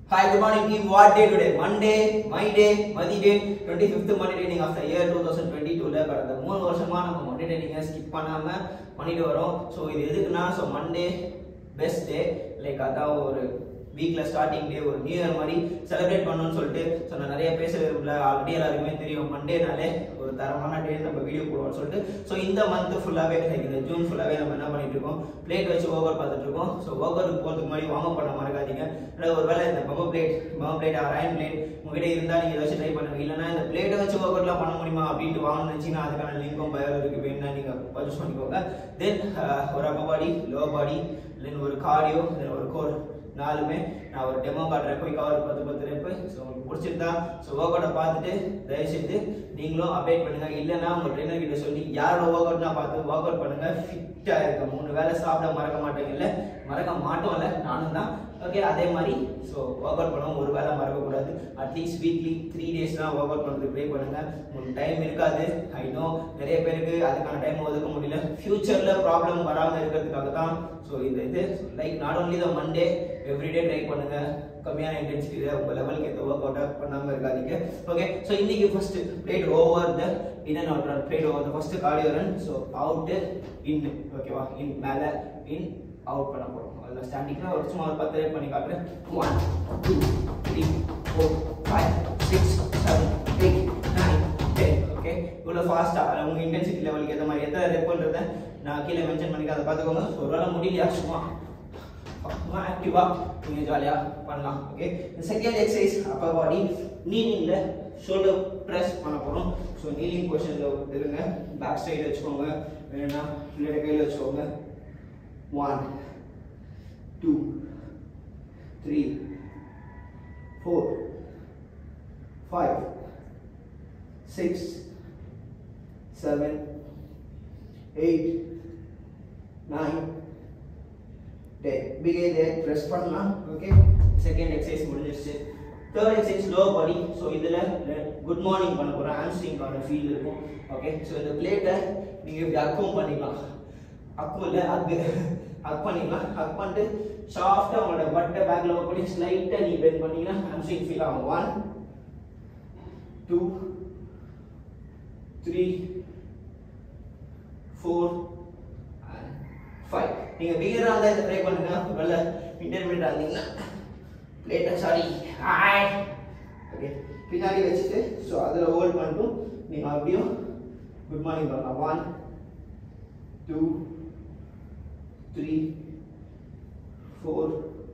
Hi, good morning team. What day today? Monday, my day, Madi day, 25th Monday training of the year 2022. But the 3 வருஷமா நம்ம Monday training skip பண்ணாம பண்ணிட்டு வரோம். So இது எதுக்குனா Monday best day, like அதான் ஒரு வீக்ல starting டே, ஒரு நியூ இயர் மாதிரி செலிப்ரேட் பண்ணணும்னு சொல்லிட்டு நான் நிறைய பேசுறதுல ஆல்ரெடி எல்லாருக்குமே தெரியும். மண்டேனாலே ஒரு தரமான டே நம்ம வீடியோ போடுவோம்னு சொல்லிட்டு இந்த மந்த் ஃபுல்லாவே, லைக் இந்த ஜூன் ஃபுல்லாவே நம்ம என்ன பண்ணிட்டு இருக்கோம், பிளேட் வச்சு ஒர்க் அவுட் பார்த்துட்டு இருக்கோம். ஸோ ஒர்க் அவுட் போகிறதுக்கு முன்னாடி வார்ம் அப் பண்ண மறக்காதீங்க. ஒருவேளை இந்த பம்பர் பிளேட் அயன் பிளேட் உங்ககிட்ட இருந்தால் நீங்கள் ஏதாச்சும் ட்ரை பண்ணுங்க. இல்லைன்னா இந்த பிளேட்டை வச்சு ஒர்க் அவுட்லாம் பண்ண முடியுமா அப்படின்ட்டு வாங்கணும்னு நினச்சிங்கன்னா அதுக்கான லிங்கும் பயோல இருக்கு, வேணும்னா நீங்கள் பர்ச்சேஸ் பண்ணிக்கோங்க. தென் ஒரு அப்பர் பாடி, லோவர் பாடி, தென் ஒரு கார்டியோ, தென் ஒரு கோர், நாலுமே நான் ஒரு டெமோ காட்டுறேன். போய் கவர் 10 ரெப்பு. ஸோ உங்களுக்கு பிடிச்சிருந்தா ஒர்க் அவுட்டை பார்த்துட்டு தயவுசெய்து நீங்களும் அப்டேட் பண்ணுங்க. இல்லைன்னா உங்கள் ட்ரெயினர் கிட்ட சொல்லி யாரோட ஒர்க் அவுட்னா பார்த்து ஒர்க் அவுட் பண்ணுங்க. ஃபிட்டாக இருக்க 3 வேளை சாப்பிட மறக்க மாட்டேங்க. இல்லை மறக்க மாட்டோம், இல்லை நானும் தான். ஓகே, அதே மாதிரி ஒர்க் அவுட் பண்ணவும் ஒரு வேளை மறக்கக்கூடாது. அட்லீஸ்ட் வீக்லி 3 டேஸ் தான் ஒர்க் அவுட் பண்ணுறதுக்கு ட்ரை பண்ணுங்க. உங்களுக்கு டைம் இருக்காது, ஐ நோ. நிறைய பேருக்கு அதுக்கான டைம் ஒதுக்க முடியல. ஃபியூச்சரில் ப்ராப்ளம் வராமல் இருக்கிறதுக்காக தான் இது like not only the Monday, everyday try பண்ணுங்க. கம்மியான இன்டென்சிட்டியில் உங்கள் லெவலுக்கு எந்த ஒர்க் அவுட் பண்ணாமல் இருக்காதீங்க. ஓகே, ஸோ இன்னைக்கு first plate over the in and out run, plate over the first cardio run. So out in, ஓகேவா, இன் மேலே இன் அவுட் பண்ண போகிறோம். அதில் ஸ்டாண்டிங்னா ஒரு சும்மா ஒரு 10 ரேட் பண்ணி காட்டுறேன். 1 2 3 4 5 6 7 8 9 10. ஓகே, இவ்வளோ ஃபாஸ்ட்டாக உங்கள் இன்டென்சிட்டி லெவலுக்கு ஏற்ற மாதிரி எத்தனை ரேட் பண்ணுறதை நான் கீழே மென்ஷன் பண்ணிக்க, அதை பார்த்துக்கோங்க. ஒரு வேளை முடியலையா சும்மா ஆக்டிவா நீங்க ஜாலியா பண்ணலாம். Okay, second exercise upper body நீலிங்ல ஷோல்டர் பிரஸ் பண்ண போறோம். ஸோ நீலிங் பொசிஷன்ல இருங்க, பேக் சைடு வச்சுக்கோங்க, வேணும்னா பிளேட்டை கையில் வச்சுக்கோங்க. 1 2 3 4 5 6 7 8 9 10. begin there, press பண்ணலாம். ஓகே, செகண்ட் எக்ஸசைஸ் முடிஞ்சிருச்சு. Third exercise lower body. So இதில் குட் மார்னிங் பண்ண போகிறோம். ஹாம்ஸ்ட்ரிங்கான ஃபீல் இருக்கும். ஓகே, ஸோ இந்த பிளேட்டை நீங்கள் இப்படி அக்கும் பண்ணிக்கலாம். அக்கும் இல்லை, ஹக் பண்ணிக்கலாம். ஹக் பண்ணிட்டு சாஃப்டாக உங்களோட பட்டை பேக்கில் ஒர்க் பண்ணி ஸ்லைட்டாக நீங்கள் பெண்ட் பண்ணிங்கன்னா ஹாம்ஸ்ட்ரிங் ஃபீல் ஆகும். 1 2 3 4 5. நீங்க பிகினரா இருந்தா இத ட்ரை பண்ணுங்க. ஒருவேள இன்டர்மீடியட்டா இருந்தீங்கன்னா பிளேட்டை ஓகே பின்னாடி வச்சுட்டு அதுல ஹோல்ட் பண்ணிட்டு நீங்க அப்படியே குட் மார்னிங் பண்ணலாம். 1 2 3 4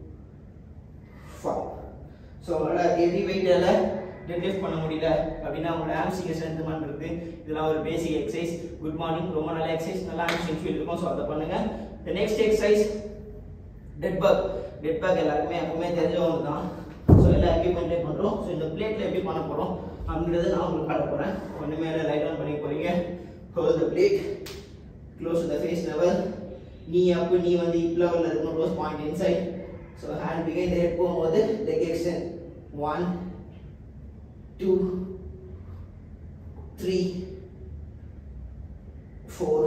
5. உங்களோட ஹெவி வெயிட்டால டெட்லிஃப்ட் பண்ண முடியல அப்படின்னா உங்களோட ஹாம்ஸ்ட்ரிங் ஸ்ட்ரென்த் பண்றது இதெல்லாம் ஒரு பேசிக் எக்ஸசைஸ். குட் மார்னிங் ரொம்ப நல்ல எக்ஸசைஸ், நல்லா ஹாம்ஸ்ட்ரிங் ஃபீல் இருக்கும். ஸோ அதை பண்ணுங்க. The next exercise dead bug. Dead bug எல்லாருமே எப்பவுமே தெரிஞ்சவங்க தான். ஸோ எல்லாம் எப்படி பண்ணுறோம். ஸோ இந்த பிளேட்ல எப்படி பண்ண போகிறோம் அப்படின்றத நான் உங்களுக்கு காட்ட போகிறேன். ஒன்றுமே இல்லை, லைட் ஆன் பண்ணி போறீங்க. Hold the plate close to the face level. knee up, knee வந்து hip level இருக்கணும், nose point inside. So hand behind the head போகும்போது leg extend. 1 2 3 4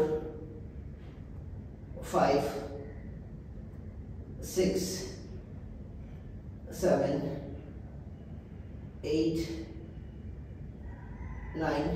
5 6 7 8 9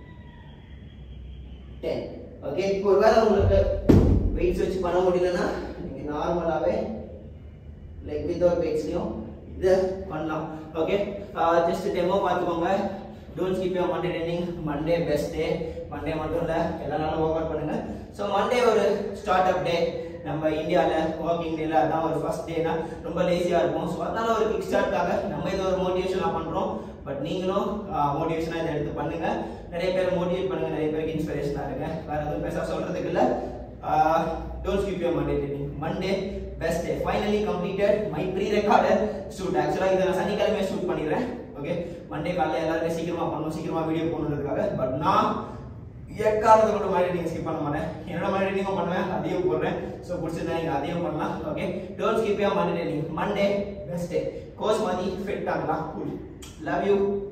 10. ஓகே, இப்போ ஒருவேளை உங்களுக்கு வெயிட்ஸ் வச்சு பண்ண முடியலன்னா நீங்க நார்மலாவே லைக் வித்அவுட் வெயிட்ஸ்லயும் இதை பண்ணலாம். ஓகே, ஜஸ்ட் டெமோ பார்த்துக்கோங்க. Don't skip your Monday training. Monday best day. Monday மட்டும் இல்லை, எல்லா நாளும் ஒர்க் அவுட் பண்ணுங்க. ஸோ மண்டே ஒரு ஸ்டார்ட் அப் டே. நம்ம இந்தியாவில் ஒர்க்கிங் டேல அதான் ஒரு ஃபர்ஸ்ட் டேனா ரொம்ப லேசியாக இருக்கும். ஸோ அதனால ஒரு கிக் ஸ்டார்ட்காக நம்ம இதை ஒரு மோட்டிவேஷனாக பண்ணுறோம். பட் நீங்களும் மோட்டிவேஷனாக இதை எடுத்து பண்ணுங்க. நிறைய பேர் மோட்டிவேட் பண்ணுங்க, நிறைய பேருக்கு இன்ஸ்பிரேஷனாக இருங்க. வேற எதுவும் பேச சொல்றதுக்கு இல்லை. Don't skip your Monday training. Monday best day. Finally completed my pre recorded shoot. ஆக்சுவலாக இதை நான் சனிக்கிழமையே ஷூட் பண்ணிடுறேன். ஓகே, மண்டே காலையில் எல்லாருமே சீக்கிரமா பண்ணணும், சீக்கிரமா வீடியோ போடணுன்றதுக்காக. பட் நான் எக்காரணத்தை மட்டும் மாதிரி நீங்கள் ஸ்கிப் பண்ண மாட்டேன். என்னோட மாதிரி நீங்களும் பண்ணுவேன், அதையும் போடுறேன். ஸோ பிடிச்சிருந்தா நீங்கள் அதையும் பண்ணலாம். Okay, don't skip your Monday training. Monday best day. Coach மாதிரி ஃபிட் ஆகலாம். Love you.